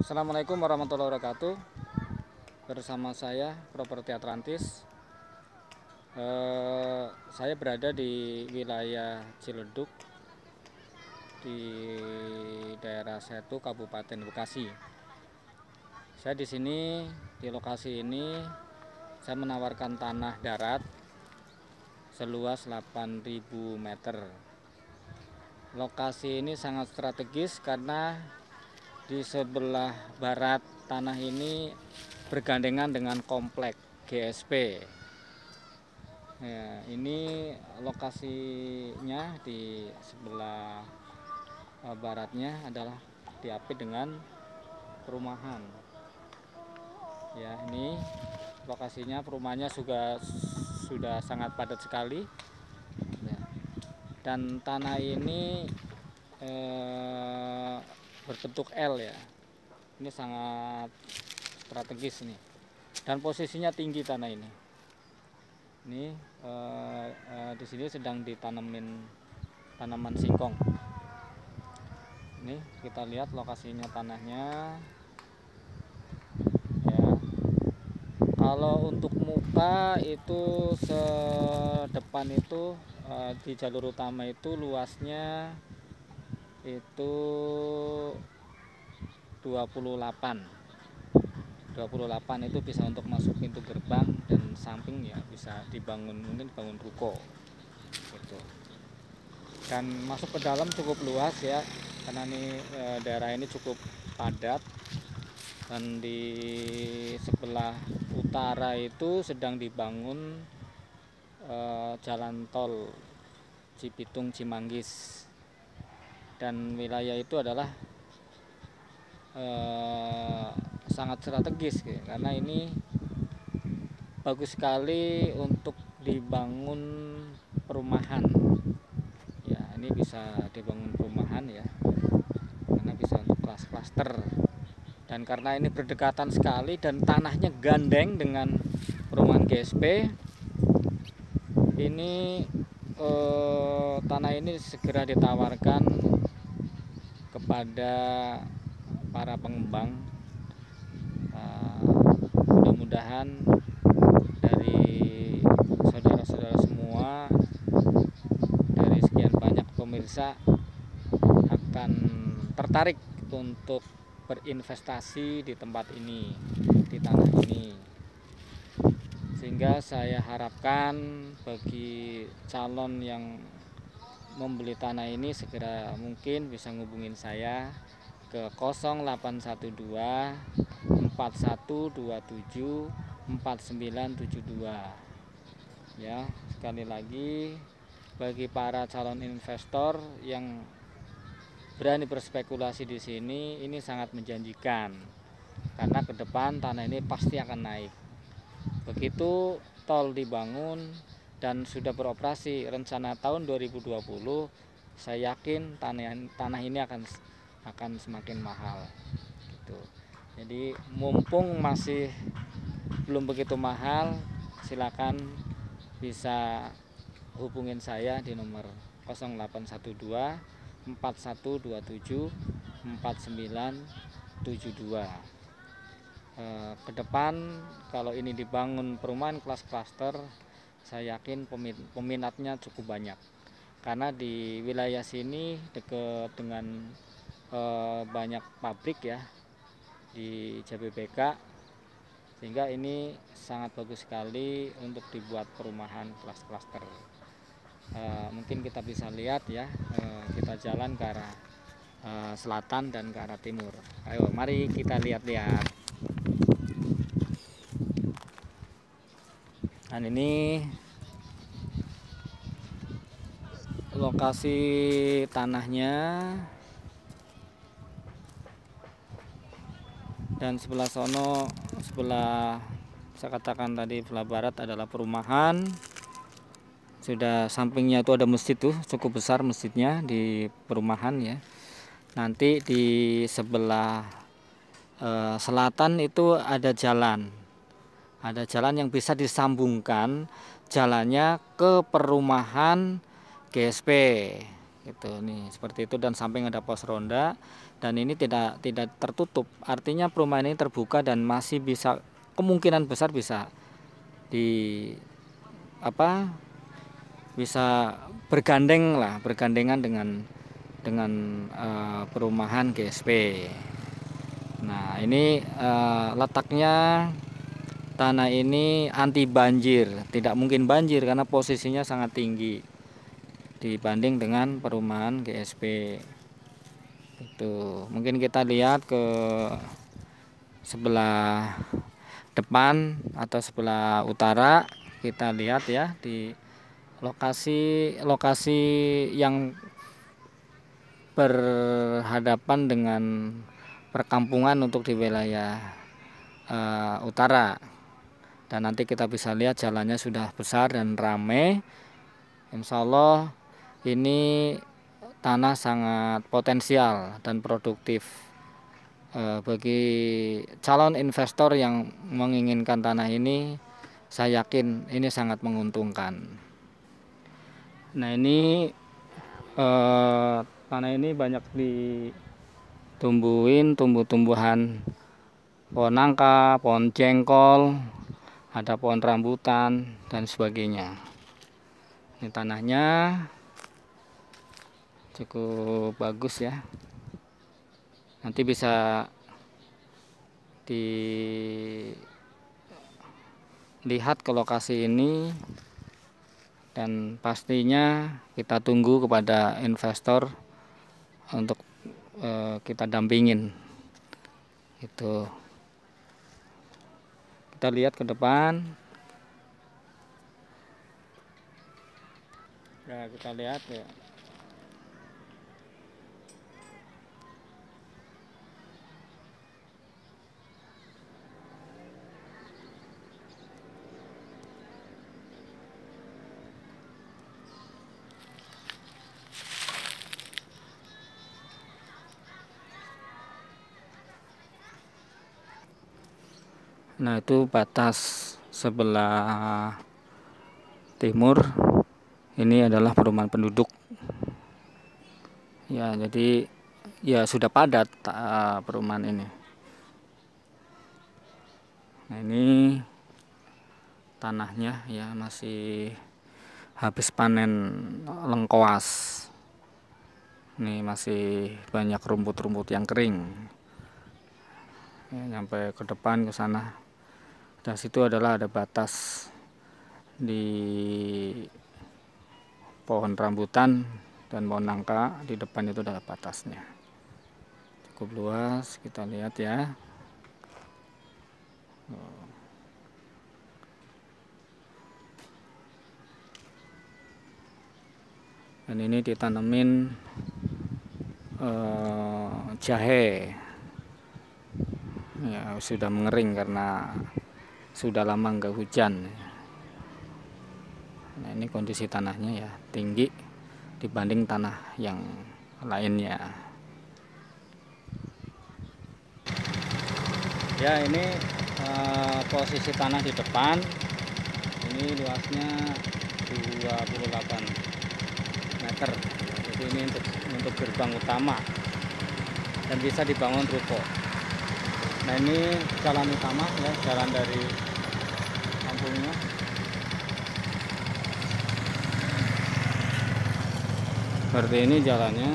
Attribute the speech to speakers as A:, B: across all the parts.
A: Assalamualaikum warahmatullahi wabarakatuh. Bersama saya Properti Atlantis. Saya berada di wilayah Ciledug di daerah Setu, Kabupaten Bekasi. Saya di sini, di lokasi ini, saya menawarkan tanah darat seluas 8.000 meter. Lokasi ini sangat strategis karena di sebelah barat tanah ini bergandengan dengan komplek GSP. Ya, ini lokasinya di sebelah baratnya adalah diapit dengan perumahan. Ya, ini lokasinya, perumahannya sudah sangat padat sekali. Ya. Dan tanah ini berbentuk L ya. Ini sangat strategis nih. Dan posisinya tinggi tanah ini. Ini di sini sedang ditanemin tanaman singkong. Ini kita lihat lokasinya tanahnya. Ya. Kalau untuk muka itu sedepan itu di jalur utama itu luasnya itu 28 itu bisa untuk masuk pintu gerbang, dan samping ya bisa dibangun, mungkin bangun ruko gitu. Dan masuk ke dalam cukup luas ya, karena ini daerah ini cukup padat. Dan di sebelah utara itu sedang dibangun jalan tol Cibitung Cimanggis, dan wilayah itu adalah sangat strategis gitu, karena ini bagus sekali untuk dibangun perumahan. Ya, ini bisa dibangun perumahan ya, karena bisa untuk klaster. Dan karena ini berdekatan sekali dan tanahnya gandeng dengan perumahan GSP, ini tanah ini segera ditawarkan kepada para pengembang. Mudah-mudahan dari saudara-saudara semua, dari sekian banyak pemirsa, akan tertarik untuk berinvestasi di tempat ini, di tanah ini. Sehingga saya harapkan bagi calon yang membeli tanah ini segera mungkin bisa ngubungin saya ke 0812 4127 4972. Ya, sekali lagi bagi para calon investor yang berani berspekulasi di sini, ini sangat menjanjikan karena ke depan tanah ini pasti akan naik. Begitu tol dibangun dan sudah beroperasi rencana tahun 2020, saya yakin tanah ini akan semakin mahal gitu. Jadi mumpung masih belum begitu mahal, silakan bisa hubungin saya di nomor 0812 4127 4972. Ke depan kalau ini dibangun perumahan kelas klaster, saya yakin peminatnya cukup banyak, karena di wilayah sini dekat dengan banyak pabrik ya di Jababeka, sehingga ini sangat bagus sekali untuk dibuat perumahan kelas klaster. Mungkin kita bisa lihat ya, kita jalan ke arah selatan dan ke arah timur. Ayo mari kita lihat-lihat. Dan ini lokasi tanahnya, dan sebelah sono, sebelah saya katakan tadi sebelah barat adalah perumahan. Sudah sampingnya itu ada masjid tuh, cukup besar masjidnya di perumahan ya. Nanti di sebelah selatan itu ada jalan yang bisa disambungkan jalannya ke perumahan GSP gitu nih, seperti itu. Dan samping ada pos ronda, dan ini tidak tertutup, artinya perumahan ini terbuka dan masih bisa, kemungkinan besar bisa bisa bergandengan dengan perumahan GSP. Nah, ini letaknya, tanah ini anti banjir, tidak mungkin banjir karena posisinya sangat tinggi dibanding dengan perumahan GSP. Itu mungkin kita lihat ke sebelah depan atau sebelah utara, kita lihat ya di lokasi yang berhadapan dengan perkampungan untuk di wilayah utara. Dan nanti kita bisa lihat jalannya sudah besar dan ramai. Insya Allah ini tanah sangat potensial dan produktif bagi calon investor yang menginginkan tanah ini. Saya yakin ini sangat menguntungkan. Nah, ini tanah ini banyak ditumbuhin tumbuh-tumbuhan, pohon nangka, pohon jengkol, ada pohon rambutan dan sebagainya. Ini tanahnya cukup bagus ya. Nanti bisa dilihat ke lokasi ini, dan pastinya kita tunggu kepada investor untuk kita dampingin. Itu kita lihat ke depan. Ya, kita lihat ya. Nah, itu batas sebelah timur. Ini adalah perumahan penduduk. Ya, jadi ya sudah padat perumahan ini. Nah, ini tanahnya ya masih habis panen lengkoas. Ini masih banyak rumput-rumput yang kering. Ya, sampai ke depan ke sana. Dan situ adalah ada batas di pohon rambutan dan pohon nangka. Di depan itu adalah batasnya. Cukup luas, kita lihat ya. Dan ini ditanemin jahe. Ya, sudah mengering karena sudah lama nggak hujan. Nah, ini kondisi tanahnya ya, tinggi dibanding tanah yang lainnya. Ya, ini posisi tanah di depan. Ini luasnya 28 meter. Jadi ini untuk gerbang utama dan bisa dibangun ruko. Nah, ini jalan utama ya, jalan dari kampungnya. Seperti ini jalannya.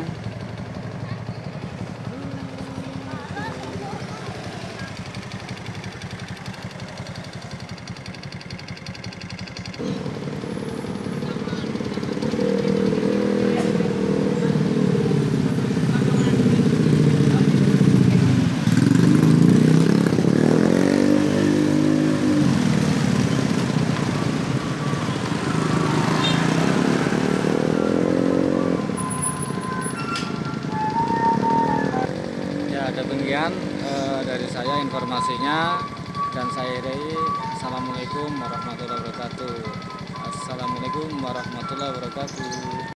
A: Demikian dari saya informasinya, dan saya Rey. Assalamualaikum warahmatullahi wabarakatuh. Assalamualaikum warahmatullahi wabarakatuh.